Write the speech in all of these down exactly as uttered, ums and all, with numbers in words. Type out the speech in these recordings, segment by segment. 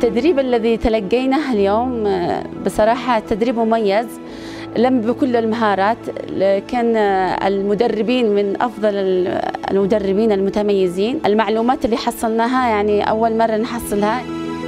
التدريب الذي تلقيناه اليوم بصراحة تدريب مميز، لم بكل المهارات. كان المدربين من أفضل المدربين المتميزين. المعلومات اللي حصلناها يعني أول مرة نحصلها.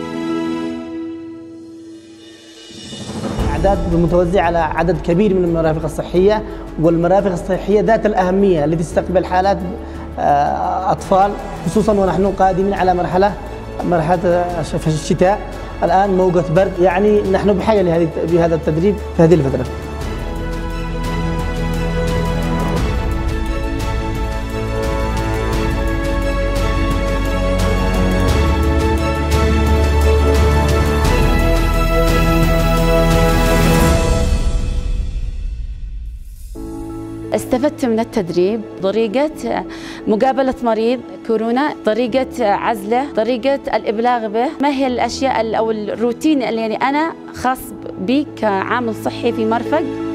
أعداد متوزعة على عدد كبير من المرافق الصحية، والمرافق الصحية ذات الأهمية التي تستقبل حالات أطفال، خصوصا ونحن قادمين على مرحلة مرحلة في الشتاء. الآن موجة برد، يعني نحن بحاجة لهذه بهذا التدريب في هذه الفترة. استفدت من التدريب طريقة مقابلة مريض كورونا، طريقة عزله، طريقة الإبلاغ به، ما هي الأشياء أو الروتين اللي يعني أنا خاص بي كعامل صحي في مرفق.